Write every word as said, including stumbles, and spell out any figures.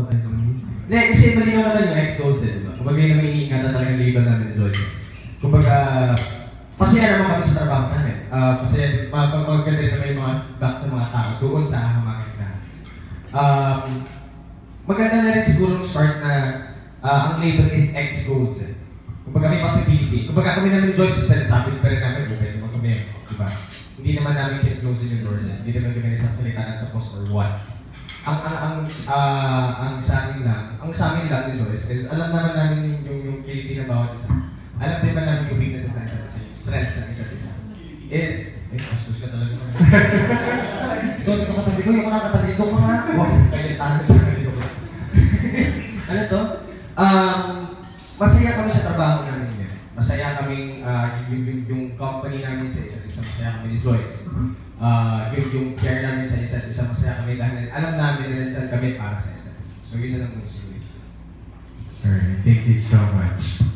about tayo sa mga. Hindi, kasi malinaw naman yung ex-host eh, diba? Kumbaga yung naman iniingatan talaga yung label namin ni Joyce. Kumbaga, masaya naman kami sa trabaho namin. Uh, kasi magaganda rin naman yung mga back sa mga tao doon sa hamakin na. Um, maganda na rin siguro yung start na uh, ang label is ex-host eh. Kumbaga may possibility. Kumbaga kami naman ni Joyce sa sabi pa rin namin, okay naman kami, diba? Hindi naman namin kinoclose yung doors eh. Hindi naman kami nagsasalita ng tapos or what. Ang ang ang uh, ang sa amin lang, ang sa amin lang ni Joyce, kasi alam naman namin yung yung, yung kiliti na bawat isa. Alam din naman namin yung weaknesses ng isa't isa, yung stress ng isa't isa. Is, eh, kastos ka talaga naman. Ito, ito katabi ko, yung nakatabi ito ko nga. Huwag kaya tahan sa akin. Ano to? Um, masaya kami sa trabaho namin yun. Masaya kaming, uh, yung, yung, yung company namin sa isa't isa, masaya kami ni Joyce. Uh, yung, yung care namin sa isa't isa, masaya kami dahil alam namin na saan kami para sa isa't isa. So yun na lang muna si Joyce. Alright, thank you so much.